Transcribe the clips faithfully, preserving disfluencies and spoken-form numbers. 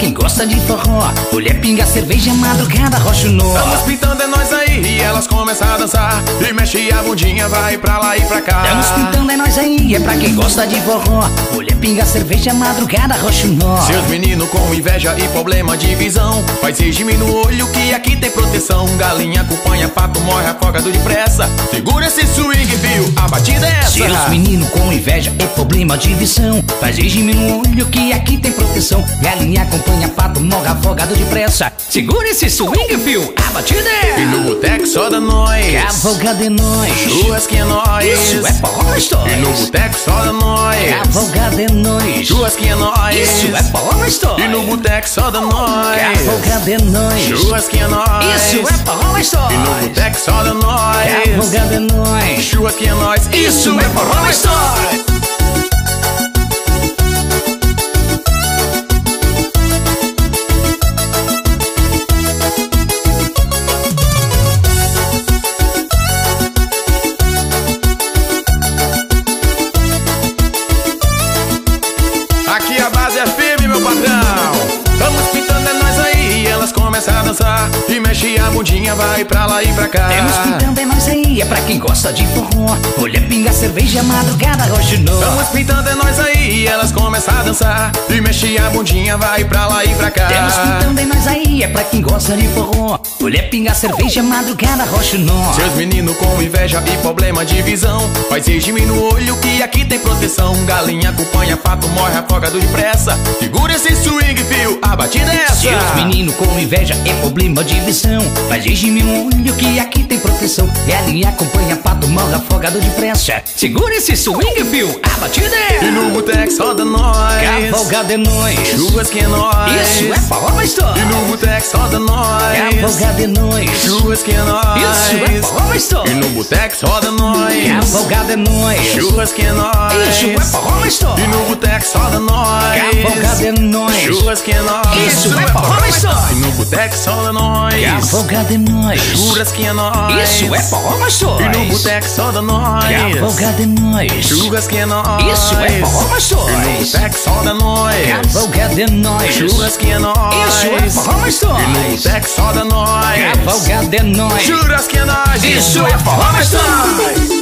quem gosta de forró. Mulher, pinga, cerveja, madrugada, rocha o nó. Estamos pintando, é nós aí, e elas começam a dançar. E mexe a bundinha, vai pra lá e pra cá. Estamos pintando, é nós aí, é pra quem gosta de forró. Mulher, pinga, cerveja, madrugada, rocha o nó. Seus meninos com inveja e problema de visão, faz regime no olho que aqui tem proteção. Galinha acompanha, pato morre afogado depressa. Segura esse swing, viu? A batida é essa. Seus meninos com inveja e problema de visão, faz regime no olho que aqui tem proteção. Galinha acompanha, pato morre afogado depressa. Segura esse swing, viu? A batida é. E no boteco só da nós, cavalgada é nós, churrasquinha é nós. Isso é forró nós dois. E no boteco só da nós, cavalgada é nós, churrasquinha é nós. Isso é forró nós dois. E no boteco só da nós, cavalgada é nós, churrasquinha é nós. Isso é forró nós dois. E no boteco só da nós, cavalgada é nós, churrasquinha é nós. Isso é forró nós dois. Aqui a base é firme, meu patrão. Vamos pintando, é nós aí, e elas começam a dançar. E mexe a bundinha, vai pra lá e pra cá. Temos pintando, é nós aí, é pra quem gosta de forró. Mulher, pinga, cerveja, madrugada, rocha o nó. Vamos pintando, é nós aí, e elas começam a dançar. E mexe a bundinha, vai pra lá e pra cá. Temos pintando, é nós aí, é pra quem gosta de forró. Mulher, pinga, cerveja, madrugada, rocha o nó. Seus meninos com inveja e problema de visão, faz regime no olho que aqui tem proteção. Galinha acompanha, pato morre afogado depressa. Segura esse swing, fio, a batida é essa. Seus meninos com inveja e problema de visão, faz regime no olho que aqui tem proteção. Galinha acompanha, pato morre afogado depressa. Segura esse swing, fio, a batida é. E no boteco só da nós, cavalgada é nós, churrasquinha é nós. Isso é forró nós dois. E no boteco só da nós, cavalgada é nós, churrasquinha é nós. Isso é forró nós dois. E no boteco só da nós, cavalgada é nós, churrasquinha é nós. Isso é forró nós dois. E no boteco só da nós, cavalgada é nós, churrasquinha é nós. Isso é forró nós dois. E no boteco só da nós, cavalgada é nós, churrasquinha é nós. Isso é forró nós dois. E no boteco só da nós, cavalgada é nós, churrasquinha é nós. Isso é forró nós dois. E no boteco só da nós, cavalgada é nós, churrasquinha é nós. Isso é forró nós dois. E no boteco só da nós, cavalgada é nós, churrasquinha é nós. Isso é forró nós dois.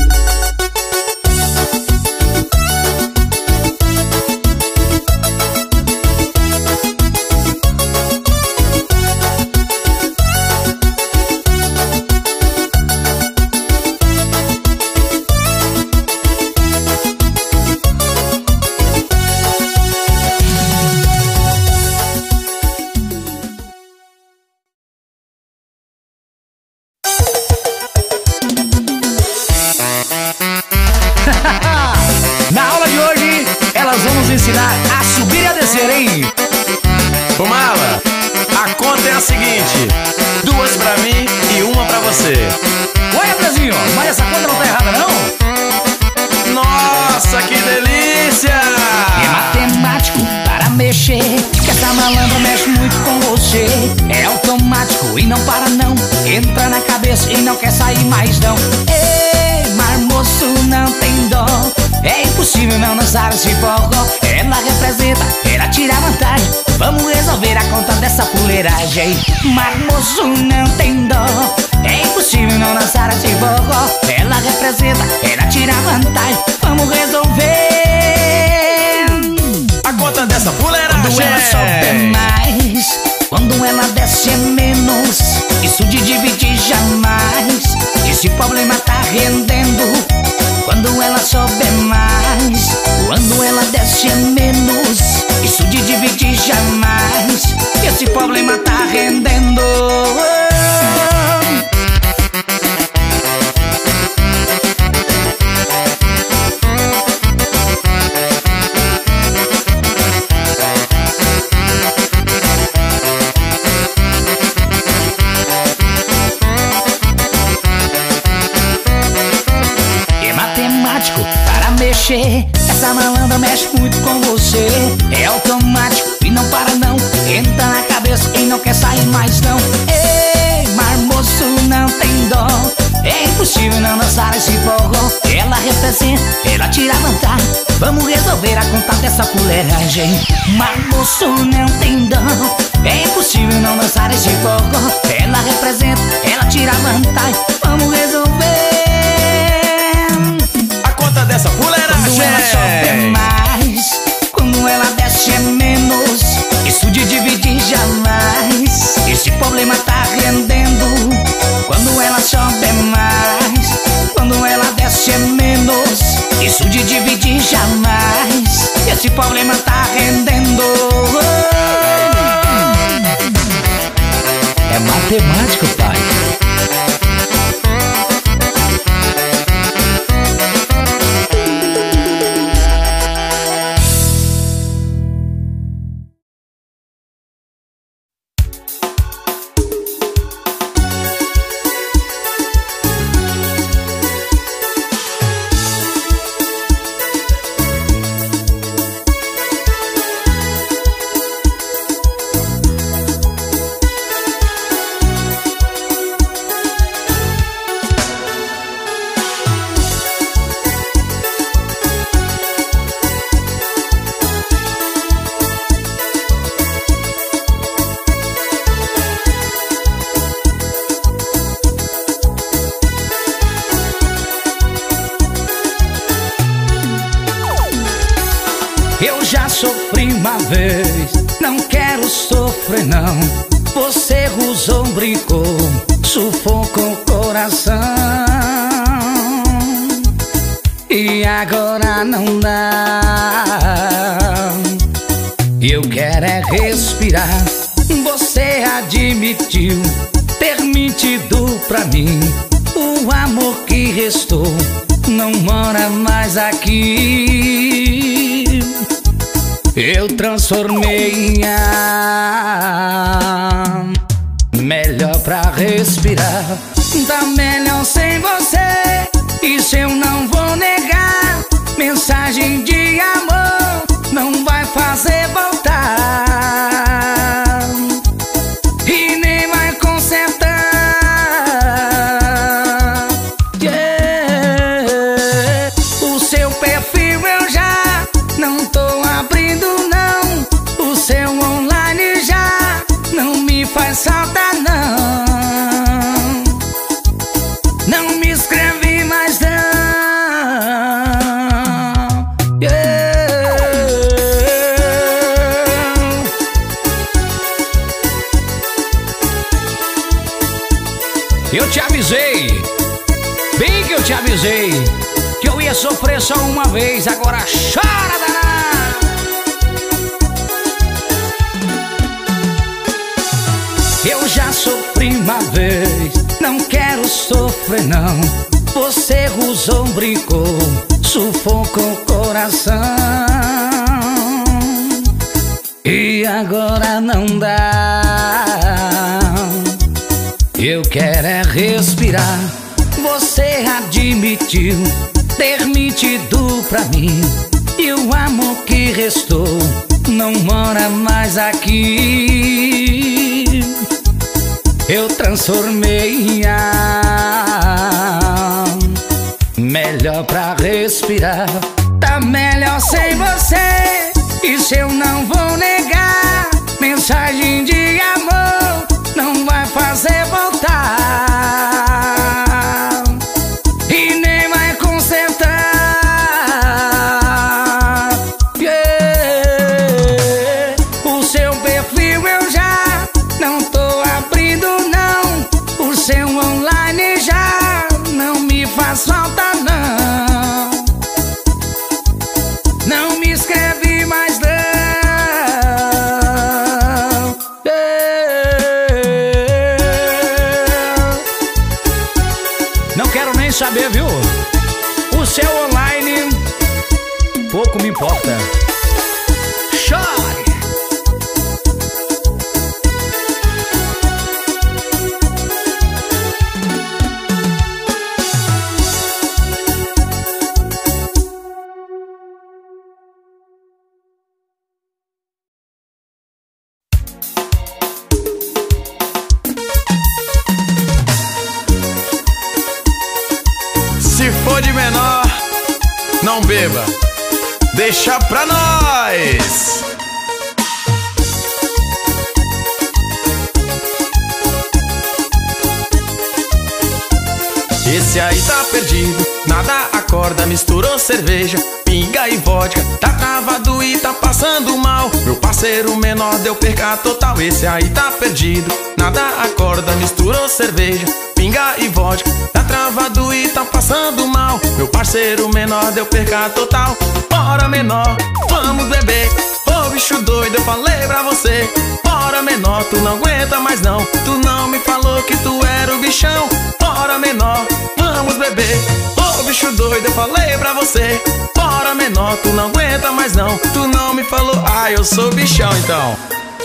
Na aula de hoje, elas vão nos ensinar a subir e a descer, hein? Ô Mala, a conta é a seguinte: duas pra mim e uma pra você. Ué, Brasil, mas essa conta não tá errada, não? Nossa, que delícia! É matemático para mexer, que essa malandra mexe muito com você. É automático e não para não, entra na cabeça e não quer sair mais não. Ei, mas moço, não tem dó, é impossível não dançar esse forró. Ela representa, ela tira vantagem, vamos resolver a conta dessa fuleiragem. Mas moço, não tem dó, é impossível não dançar esse forró. Ela representa, ela tira vantagem, vamos resolver a conta dessa fuleiragem. Quando ela sobe é mais, quando ela desce é menos, isso de dividir jamais, esse problema tá rendendo. Quando ela sobe é mais, quando ela desce é menos, isso de dividir jamais, esse problema tá rendendo. Essa malandra mexe muito com você, é automático e não para não, entra na cabeça e não quer sair mais não. Ei, mas moço, não tem dó, é impossível não dançar esse forró. Ela ela representa, ela tira vantagem. Vamos resolver a conta dessa fuleiragem. Mas moço não tem dom, é impossível não dançar esse forró. Ela representa, ela tira vantagem. Vamos resolver a conta dessa fuleiragem. Quando ela sobe é mais, quando ela desce é menos. Isso de dividir jamais, esse problema tá rendendo. Quando ela sobe é mais, quando ela desce é menos. Isso de dividir jamais, esse problema tá rendendo. É matemático, pai. Eu já sofri uma vez, não quero sofrer não. Você usou, brincou, sufocou o coração. E agora não dá. Eu quero é respirar. Você admitiu ter mentido pra mim. O amor que restou não mora mais aqui. Eu transformei em ar, melhor pra respirar. Tá melhor sem você, isso eu não vou negar. Mensagem de amor não vai fazer voltar e nem vai consertar. Yeah. O seu perfil eu já não tô abrindo não. O seu online já não me faz falta não. Não me escreve mais não. Yeah. Eu te avisei, bem que eu te avisei, que eu ia sofrer só uma vez. Agora chora, danada. Eu já sofri uma vez, não quero sofrer não. Você usou, brincou, sufocou o coração. E agora não dá. Eu quero é respirar. Você admitiu ter mentido pra mim. E o amor que restou não mora mais aqui. Eu transformei em ar, melhor pra respirar. Tá melhor sem você, isso eu não vou negar. Mensagem de amor não vai fazer voltar e nem vai consertar. Yeah. O seu perfil eu já não tô abrindo não. O seu online já não me faz falta não. Não me escreve mais não. Não quero nem saber, viu? O seu online pouco me importa. Chore! Se for de menor, não beba, deixa pra nós. Esse aí tá perdido, nada acorda, misturou cerveja, pinga e vodka, tá travado e tá passando mal. Meu parceiro menor deu perca total. Esse aí tá perdido, nada acorda, misturou cerveja, pinga e vodka, tá travado e tá passando mal. Meu parceiro menor deu perca total. Bora menor, vamos beber. Ô bicho doido, eu falei pra você. Bora menor, tu não aguenta mais não. Tu não me falou que tu era o bichão. Bora menor, vamos beber. Ô bicho doido, eu falei pra você. Bora menor, tu não aguenta mais não. Tu não me falou, ah, eu sou bichão então.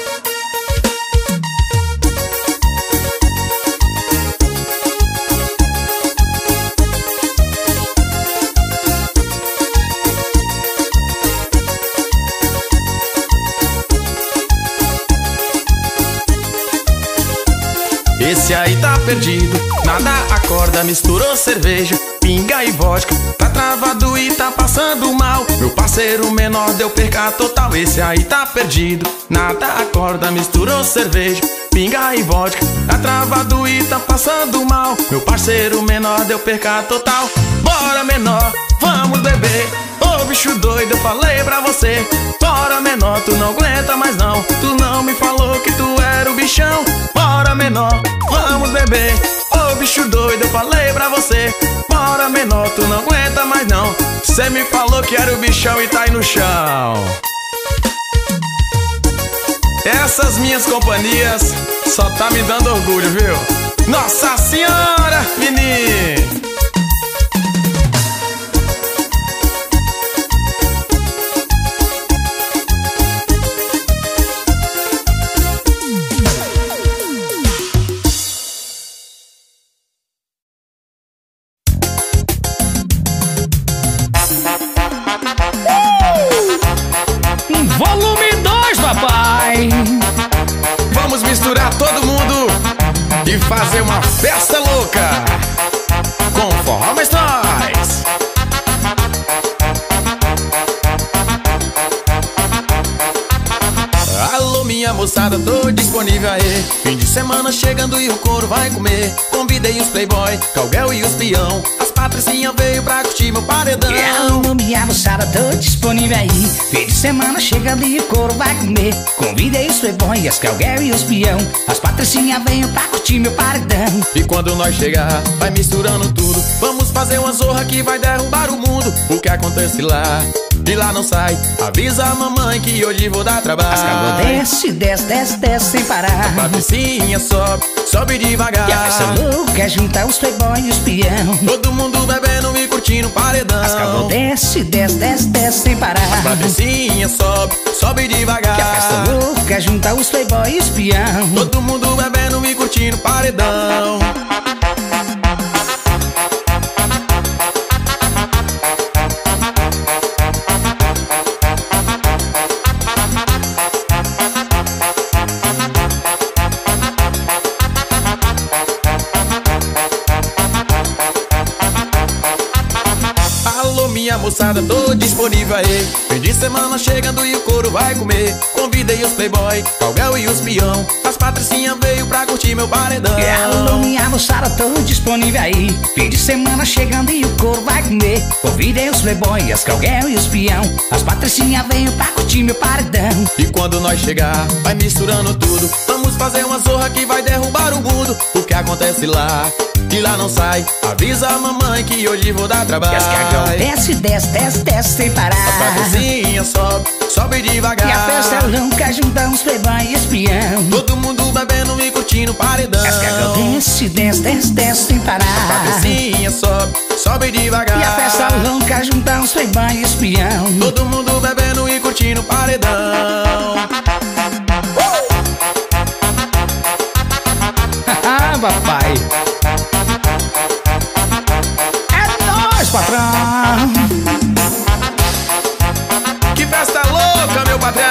Esse aí tá perdido, nada acorda, misturou cerveja, pinga e vodka, tá travado e tá passando mal. Meu parceiro menor deu perca total. Esse aí tá perdido, nada acorda, misturou cerveja, pinga e vodka, tá travado e tá passando mal. Meu parceiro menor deu perca total. Bora menor, vamos beber. Ô bicho doido, eu falei pra você. Bora menor, tu não aguenta mais não. Tu não me falou que tu era o bichão. Bora menor, vamos beber. Ô bicho doido, eu falei pra você. Bora menor, tu não aguenta mais não. Cê me falou que era o bichão e tá aí no chão. Essas minhas companhias só tá me dando orgulho, viu? Nossa Senhora, menino! Volume dois, papai. Vamos misturar todo mundo e fazer uma festa louca com Forró Mais Nós. Alô minha moçada, tô disponível aí. Fim de semana chegando e o couro vai comer. Convidei os playboy, Calguel e os peão. As patricinhas veio pra curtir meu paredão. Alô minha moçada, tô disponível aí. Fim de semana chegando e o couro vai comer. Convidei os playboy, as Calguel e os peão. As patricinhas veio pra curtir meu paredão. E quando nós chegar, vai misturando tudo. Vamos fazer uma zorra que vai derrubar o mundo. O que acontece lá, de lá não sai. Avisa a mamãe que hoje vou dar trabalho. As Calguel desce, desce, desce, desce sem parar. A patricinha sobe, sobe devagar. E a festa louca junta os playboy e os peão. Todo mundo bebendo e curtindo o paredão. As Calguel desce, desce, desce, desce sem parar. A patricinha sobe, sobe devagar. E a festa louca junta os playboy e os peão. Todo mundo bebendo e curtindo o paredão. Minha moçada, tô disponível aí. Fim de semana chegando e o couro vai comer. Convidei os playboy, Calguel e os peão. As patricinhas veio pra curtir meu paredão. Alô minha moçada, tô disponível aí. Fim de semana chegando e o couro vai comer. Convidei os playboy, as Calguel e os peão. As patricinhas veio pra curtir meu paredão. E quando nós chegar, vai misturando tudo. Vamos fazer uma zorra que vai derrubar o mundo. O que acontece lá, de lá não sai. Avisa a mamãe que hoje vou dar trabalho. E as Calguel desce, desce, desce, desce sem parar. A patricinha sobe, sobe devagar. E a festa louca junta os playboy e os peão. Todo mundo bebendo e curtindo o paredão. E as Calguel desce, desce, desce, desce sem parar. A patricinha sobe, sobe devagar. E a festa louca junta os playboy e os peão. Todo mundo bebendo e curtindo o paredão. Ah, papai. É nóis, patrão. Que festa louca, meu patrão.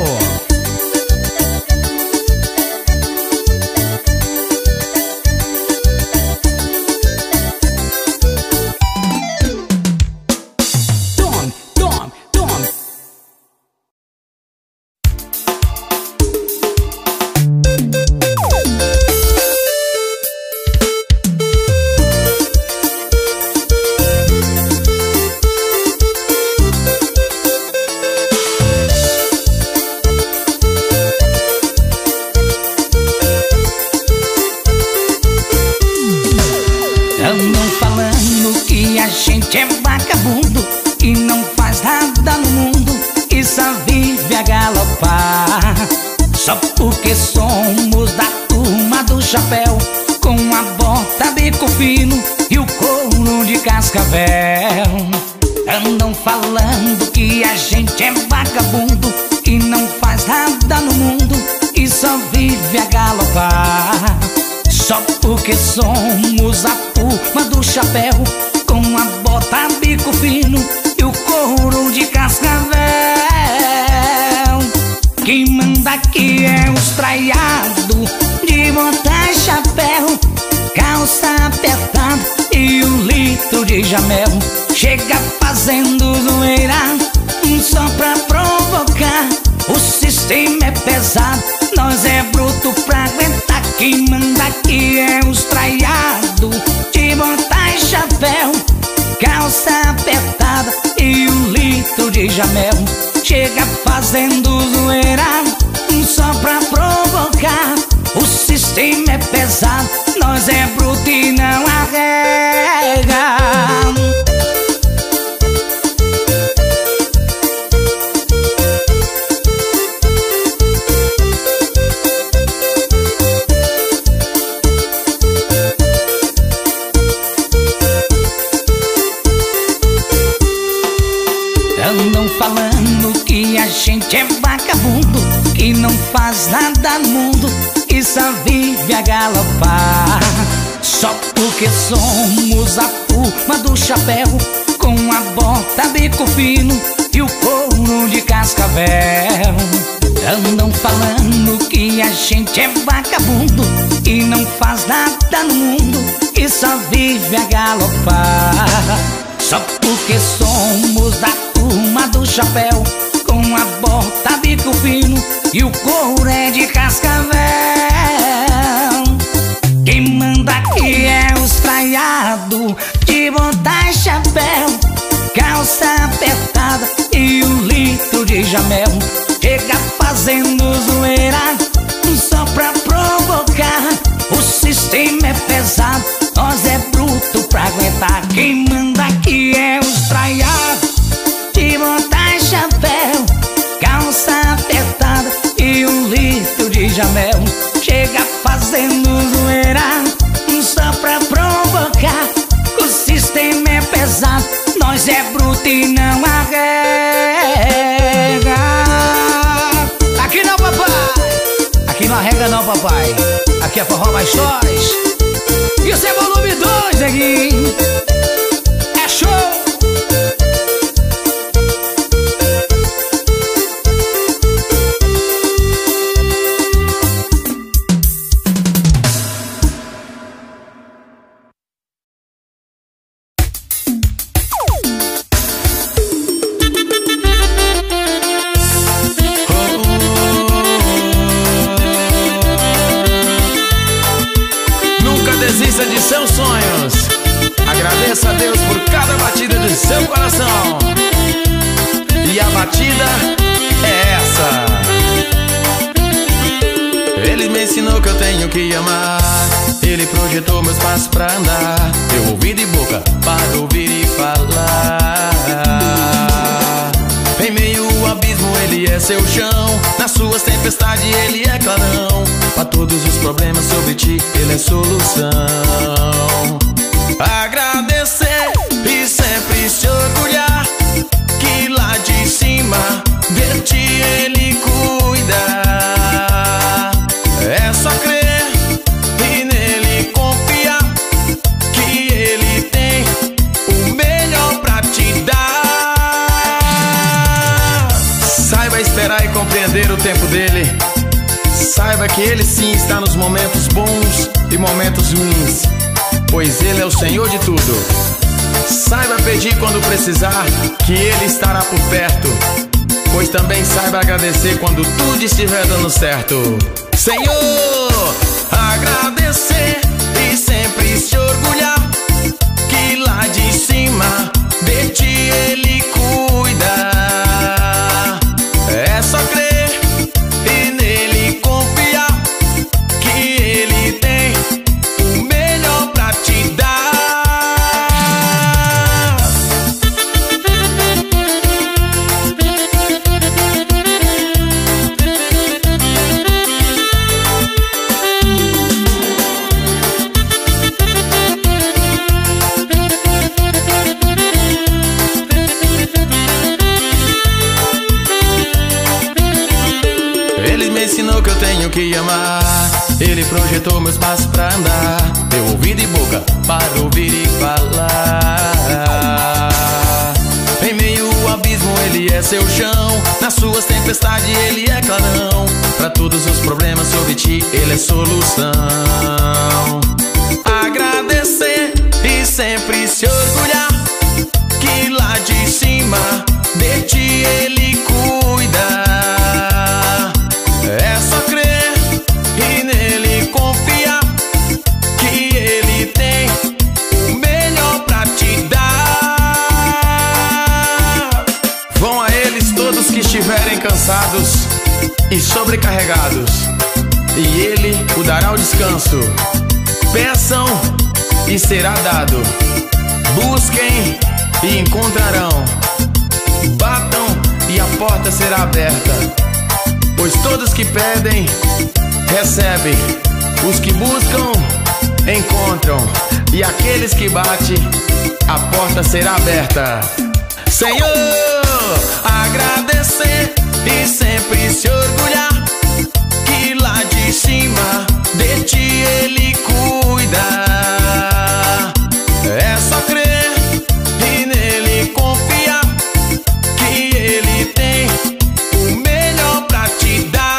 Andam falando que a gente é vagabundo e não faz nada no mundo e só vive a galopar. Só porque somos da turma do chapéu, com a bota bico fino e o couro de cascavel. Andam falando que a gente é vagabundo e não faz nada no mundo e só vive a galopar. Só porque somos a turma do chapéu, com a bota bico fino e o couro de cascavel. Quem manda aqui é os traiado de bota e chapéu, calça apertada e um litro de jamel. Chega fazendo zoeira só pra provocar. O sistema é pesado, nós é bruto pra aguentar. Quem manda aqui é os traiado de bota e chapéu, calça apertada e um litro de jamel. Chega fazendo zoeira só pra provocar. O sistema é pesado, nós é bruto e não arrega. Andam falando que a gente é vagabundo, que não faz nada no mundo e só vive a galopar. Só porque somos a turma do chapéu, com a bota bico fino e o couro de cascavel. Andam falando que a gente é vagabundo e não faz nada no mundo e só vive a galopar. Só porque somos da turma do chapéu, com a bota bico fino e o couro é de cascavel. Quem manda aqui é os traiado de bota e chapéu, calça apertada e um litro de jamel. Chega fazendo zoeira só pra provocar. O sistema é pesado, nós é bruto pra aguentar. Quem manda aqui é os traiados de bota e chapéu, calça apertada e um litro de jamel. Chega fazendo zoeira só pra provocar. O sistema é pesado, nós é bruto e não arrega. Aqui não, papai. Aqui não arrega não, papai. Aqui é forró mais sóis. Isso é volume dois aqui. É show. Desista de seus sonhos. Agradeça a Deus por cada batida de seu coração. E a batida é essa. Ele me ensinou que eu tenho que amar. Ele projetou meus passos pra andar. Eu ouvi de boca para ouvir e falar. Em meio ao abismo ele é seu chão. Nas suas tempestades ele é clarão. Pra todos os problemas sobre ti ele é solução. Agradecer e sempre se orgulhar que lá de cima de ti ele cuida. É só crer e nele confiar que ele tem o melhor pra te dar. Saiba esperar e compreender o tempo dele. Saiba que ele sim está nos momentos bons e momentos ruins, pois ele é o Senhor de tudo. Saiba pedir quando precisar, que ele estará por perto, pois também saiba agradecer quando tudo estiver dando certo. Senhor, agradecer e sempre se orgulhar que lá de cima de ti ele cuida. É só crer e nele confiar que ele tem o melhor pra te dar. Ensinou que eu tenho que amar. Ele projetou meus passos pra andar, meu ouvido e boca para ouvir e falar. Em meio ao abismo ele é seu chão, nas suas tempestades ele é clarão. Pra todos os problemas sobre ti ele é solução. Agradecer e sempre se orgulhar que lá de cima de ti ele cuida. É só crer e nele confiar que ele tem o melhor pra te dar. Vão a eles todos que estiverem cansados e sobrecarregados, e ele o dará o descanso. Peçam e será dado, busquem e encontrarão, batam e a porta será aberta. Pois todos que pedem, recebem. Os que buscam, encontram. E aqueles que batem, a porta será aberta. Senhor, agradecer e sempre se orgulhar que lá de cima de ti ele cuida. É só crer e nele confiar que ele tem o melhor pra te dar.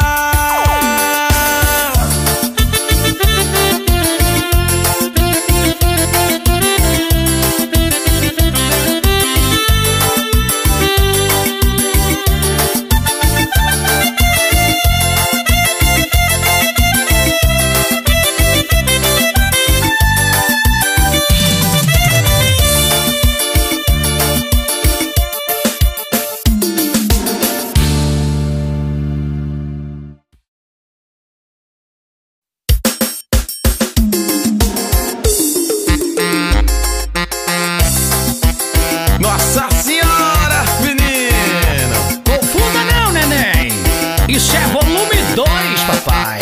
Nossa senhora, menino! Confunda não, neném! Isso é volume dois, papai!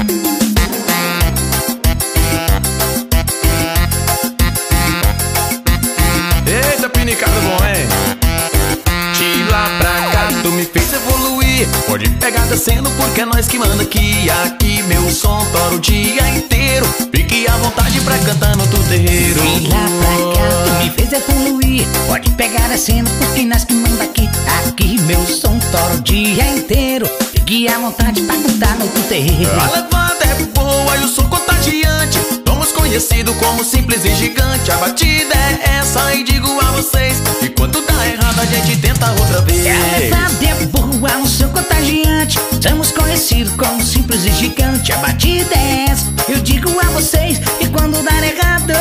Eita, pinicado bom, hein? De lá pra cá, tu me fez evoluir. Pode pegar descendo porque é nós que manda aqui. Aqui meu som tora o dia inteiro. Fique à vontade pra cantar no teu terreiro. De lá pra cá, tu me fez evoluir. Pode pegar descendo porque nós que manda aqui. Aqui meu som tora o dia inteiro. Fique à vontade pra cantar no teu terreiro. A levada é boa e o som contagiante. Somos conhecidos como simples e gigante. A batida é essa e digo a vocês que quando dá errado a gente tenta outra vez. A levada é boa, o som contagiante. Somos conhecidos como simples e gigante. A batida é essa, eu digo a vocês que quando dar errado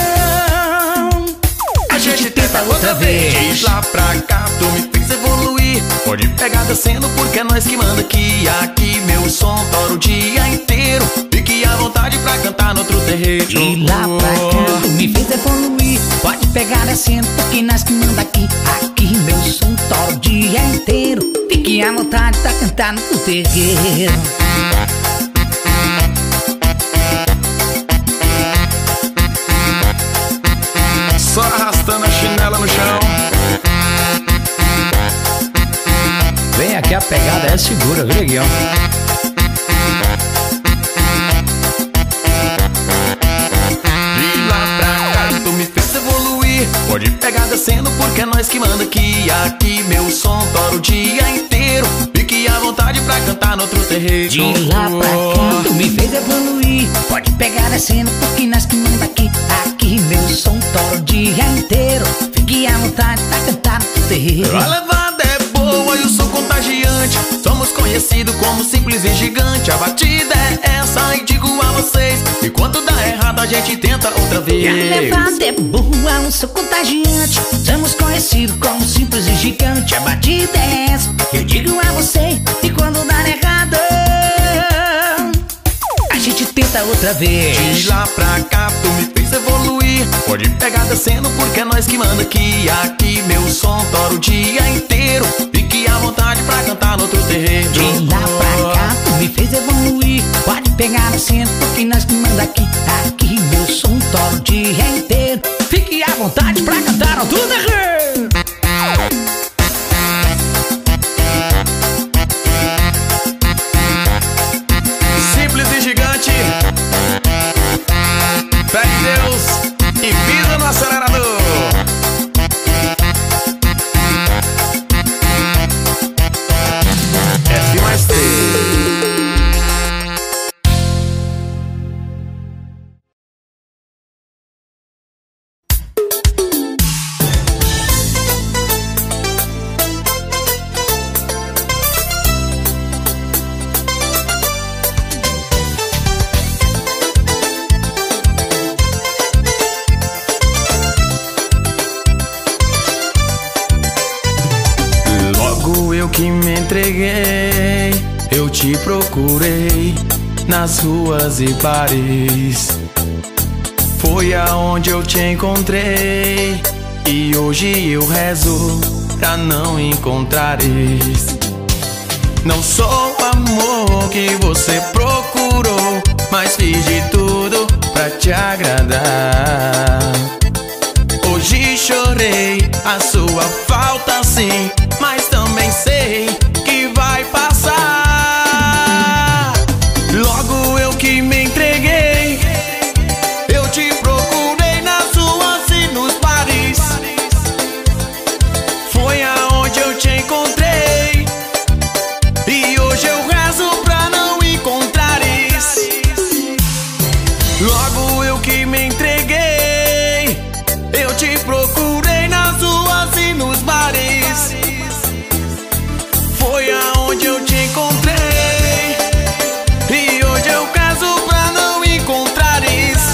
a gente tenta outra vez. De lá pra cá, tu me fez evoluir. Pode pegar descendo porque é nós que manda aqui. Aqui meu som tora o dia inteiro. Fique à vontade pra cantar no outro terreiro. De lá pra cá, tu me fez evoluir. Pode pegar descendo porque nós que manda aqui. Aqui meu som tora o dia inteiro. Fique à vontade pra cantar no outro terreiro. Só arrastando a chinela no chão. Vem aqui, a pegada é segura, viu, Guilherme? De lá pra cá, tu me fez evoluir. Pode pegar descendo porque é nós que manda aqui. Aqui meu som tora o dia inteiro. cantar no outro terreiro. De lá pra cá tu me fez evoluir. Pode pegar descendo porque nós que manda aqui. Aqui meu som toca o dia inteiro. Fique à vontade pra cantar no terreiro. A levada é boa e o som contagiante. Somos conhecidos como simples e gigante. A batida é essa e digo a vocês, e quando dá errado a gente tenta outra vez. A levada é boa, um som contagiante. Somos conhecidos como simples e gigante. A batida é essa, eu digo a você, e quando dá errado a gente tenta outra vez. De lá pra cá tu me fez evoluir. Pode pegar descendo porque é nós que manda aqui. Aqui meu som tora o dia inteiro. Fique à vontade pra cantar no outro terreiro. De lá pra cá tu me fez evoluir. Pode pegar descendo porque nós que manda aqui. Aqui meu som tora o dia inteiro. Fique à vontade pra cantar no outro terreiro. Simples e gigante, fé em Deus e pisa no acelerador. F mais três. Eu que me entreguei, eu te procurei nas ruas e bares. Foi aonde eu te encontrei e hoje eu rezo pra não encontrares. Não sou o amor que você procurou, mas fiz de tudo pra te agradar. Hoje chorei a sua falta sim, mas também sei que vai passar. Logo eu que me entreguei, eu te procurei nas ruas e nos bares. Foi aonde eu te encontrei e hoje eu rezo pra não encontrares. Logo eu que me entreguei, eu te procurei nas ruas e nos bares. Foi aonde eu te encontrei e hoje eu caso pra não encontrares.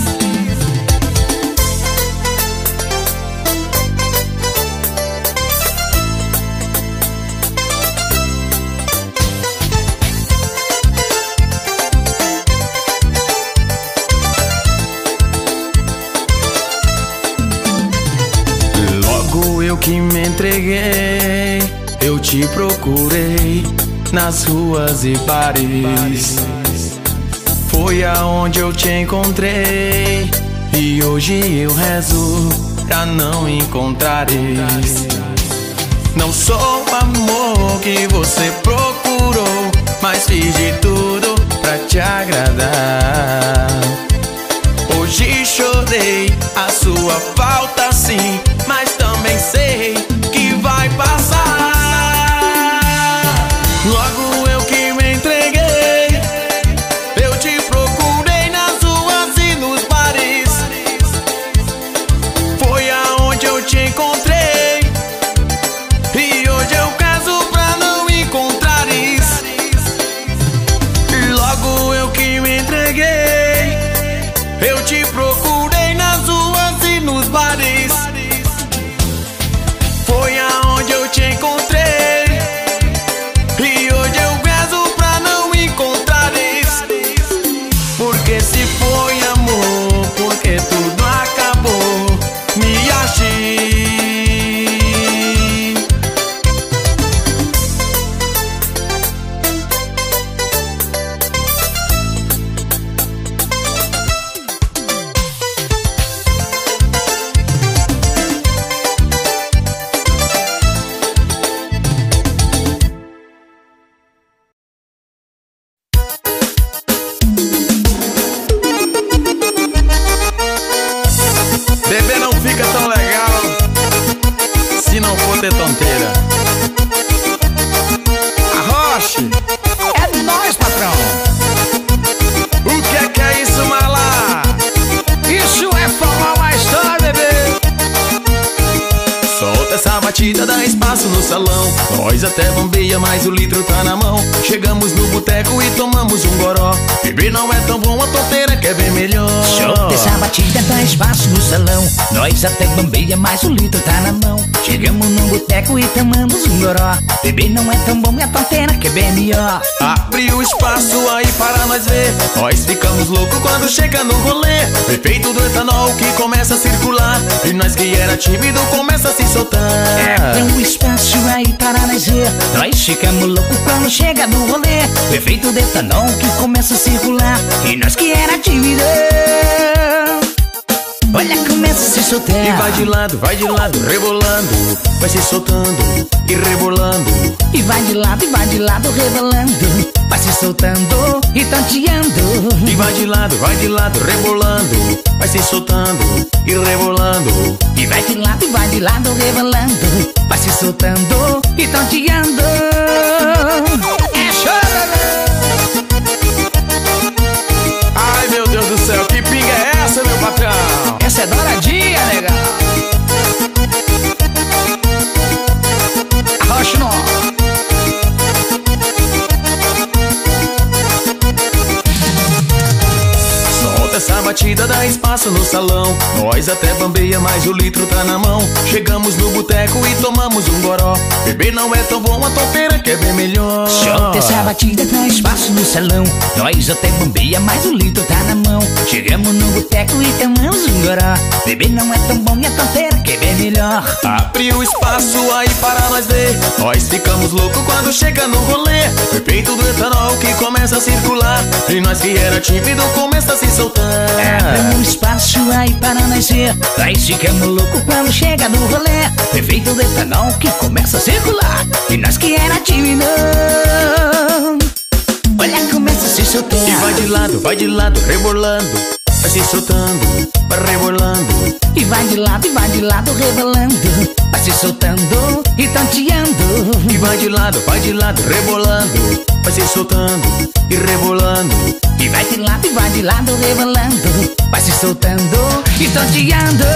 Logo eu que me entreguei, eu te procurei nas ruas e bares. Foi aonde eu te encontrei e hoje eu rezo pra não encontrares. Não sou o amor que você procurou, mas fiz de tudo pra te agradar. Hoje chorei a sua falta sim, mas também sei que vai passar. Logo eu que me entreguei, eu te procurei nas ruas e nos bares. Foi aonde eu te encontrei e hoje eu caso pra não encontrares. Logo eu que me entreguei, eu te procurei nas ruas e nos bares. até bambeia, mas o litro tá na mão. Chegamos no boteco e tomamos um goró. Beber não é tão bom, a tonteira que é bem melhor. Show dessa batida dá espaço no salão. Nós até bambeia, mas o litro tá na mão. Chegamos no boteco e tomamos um goró. Beber não é tão bom, a tonteira que é bem melhor. Abre o espaço aí para nós ver. Nós ficamos loucos quando chega no rolê. Efeito do etanol que começa a circular. E nós que era tímido começa a se soltar. Abre um espaço aí para nós ver. Nós ficamos loucos quando chega no rolê. O efeito do etanol que começa a circular. E nós que era tímido, olha, começa a se soltar. E vai de lado, vai de lado, rebolando. Vai se soltando e rebolando. E vai de lado, e vai de lado, rebolando. Vai se soltando e tanteando. E vai de lado, vai de lado, rebolando. Vai se soltando e rebolando. E vai de lado, e vai de lado, rebolando. Vai se soltando e tanteando. É choro. Ai, meu Deus do céu, que pinga é essa, meu patrão? Essa é douradinha, legal. Arrocha no. Solta essa batida, dá espaço no salão. Nós até bambeia, mas o litro tá na mão. Chegamos no boteco e tomamos um goró. Beber não é tão bom, a tonteira que é bem melhor. Solta essa batida, dá espaço no salão. Nós até bambeia, mas o litro tá na mão. Chegamos no boteco e tomamos um goró. Beber não é tão bom e a tonteira que é bem melhor. Abre o espaço aí para nós ver. Nós ficamos loucos quando chega no rolê. O efeito do etanol que começa a circular. E nós que era tímido começa a se soltar. Abre um espaço aí para nós ver. Nós ficamos loucos quando chega no rolê. O efeito do etanol que começa a circular. E nós que era tímido, olha, começa a se soltar. E vai de lado, vai de lado, rebolando. Vai se soltando, vai rebolando. E vai de lado, e vai de lado, rebolando. Vai se soltando e tanteando. E vai de lado, vai de lado, rebolando. Vai se soltando e rebolando. E vai de lado, e vai de lado, rebolando. Vai se soltando e tanteando.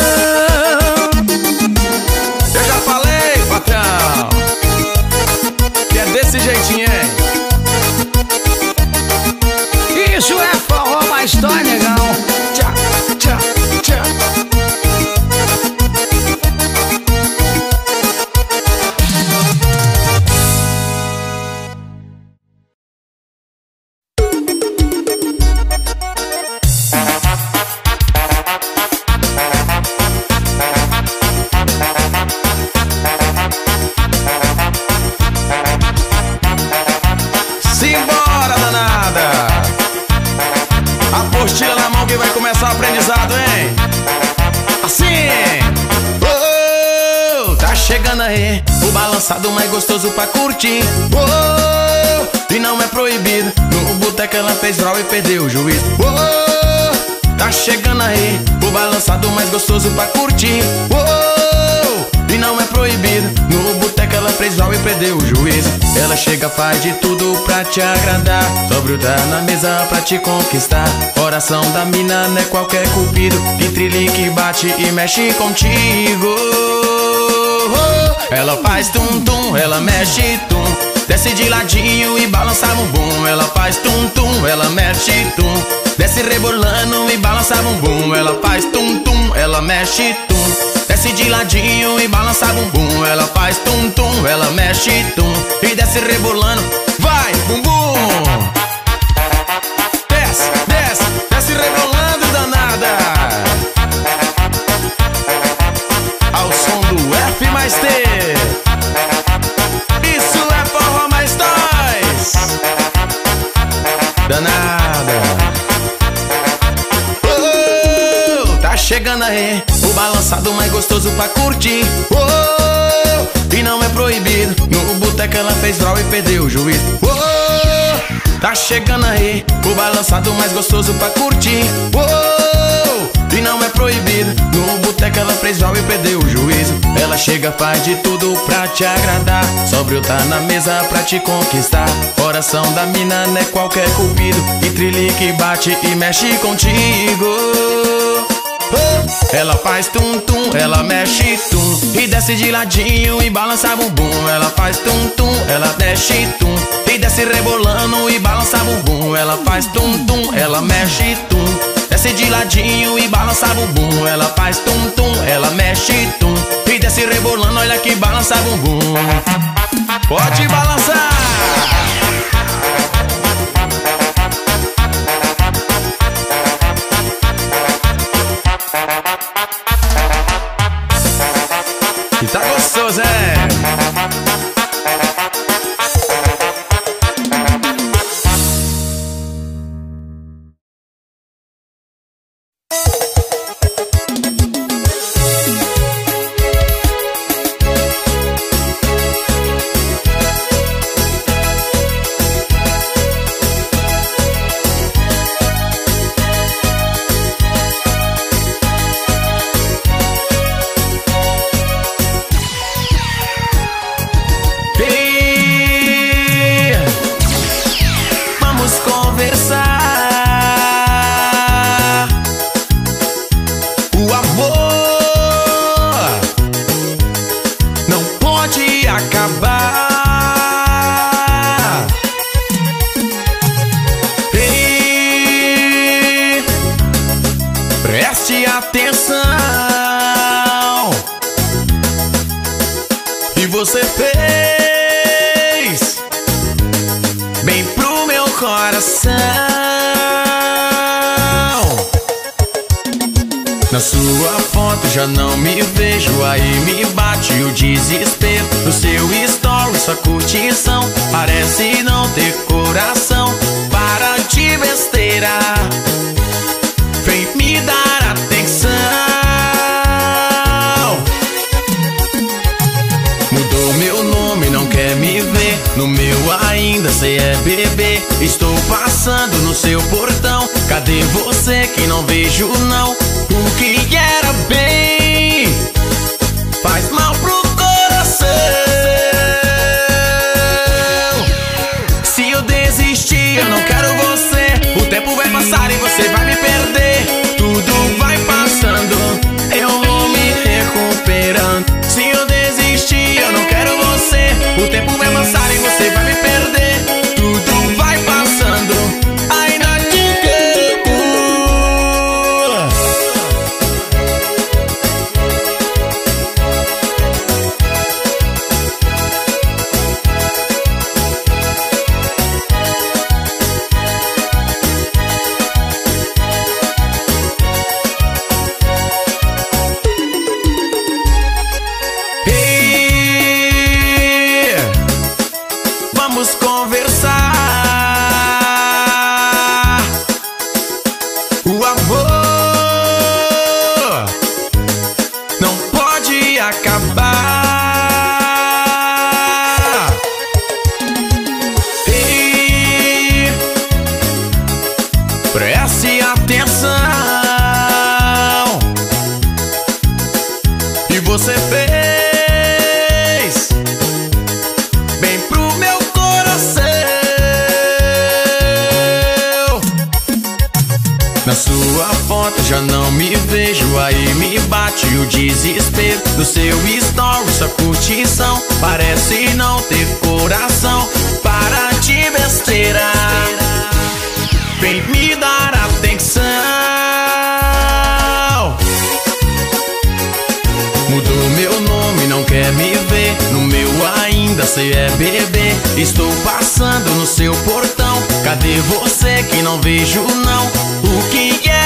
Eu já falei, patrão, que é desse jeitinho, hein? Isso é forró, mas dói, negão. Tchá, tchá, tchá. Simbora, danada! Apostila na mão que vai começar o aprendizado, hein? Assim! Oh, tá chegando aí o balançado mais gostoso pra curtir. Oh, e não é proibido. No boteco ela fez draw e perdeu o juízo. Oh, tá chegando aí o balançado mais gostoso pra curtir. Oh, e não é proibido. No boteco ela fez draw e perdeu o juízo. Ela chega, faz de tudo pra te agradar. Sóbrio tá na mesa pra te conquistar. Coração da mina não é qualquer cupido. Que trilique bate e mexe contigo. Ela faz tum-tum, ela mexe tum. Desce de ladinho e balança bumbum. Ela faz tum-tum, ela mexe tum. Desce rebolando e balança bumbum. Ela faz tum-tum, ela mexe tum. Desce de ladinho e balança bumbum. Ela faz tum-tum, ela mexe tum. E desce rebolando, vai bumbum. Desce, desce, desce rebolando, danada. Ao som do F mais T. Isso é forró mais dois. Danada. Oh, tá chegando aí o balançado mais gostoso pra curtir. Oh, e não é proibido. No boteco ela fez draw e perdeu o juízo. Oh, tá chegando aí o balançado mais gostoso pra curtir. Oh, e não é proibido. No boteco ela fez draw e perdeu o juízo. Ela chega, faz de tudo pra te agradar. Sóbrio tá na mesa pra te conquistar. Coração da mina não é qualquer cupido. E trilique bate e mexe contigo. Ela faz tum-tum, ela mexe tum e desce de ladinho e balança bumbum. Ela faz tum-tum, ela mexe tum e desce rebolando e balança bumbum. Ela faz tum-tum, ela mexe tum, desce de ladinho e balança bumbum. Ela faz tum-tum, ela mexe tum e desce rebolando, olha que balança bumbum. Pode balançar! E tá gostoso, é? Preste atenção. E você fez bem pro meu coração. Na sua foto já não me vejo, aí me bate o desespero. No seu story sua curtição parece não ter coração. Para de besteira, vem me dar atenção. Mudou meu nome, não quer me ver. No meu ainda cê é bebê. Estou passando no seu portão. Cadê você que não vejo não? O que era bem faz mal pro coração. Se eu desistir, eu não quero você. O tempo vai passar e você vai me perder. Tudo vai passando, eu vou me recuperando. Se eu desistir, eu não quero você. O tempo vai passar e você vai me perder. Tudo vai passando, ainda te amo. Vamos conversar. O amor não pode acabar. E preste atenção. E você fez bem pro meu coração. Na sua foto já não me vejo, aí me bate o desespero. No seu story sua curtição parece não ter coração. Para de besteira, vem me dar atenção. Mudou meu nome, não quer me ver. No meu ainda cê é bebê. Estou passando no seu portão. Cadê você que não vejo não? O que é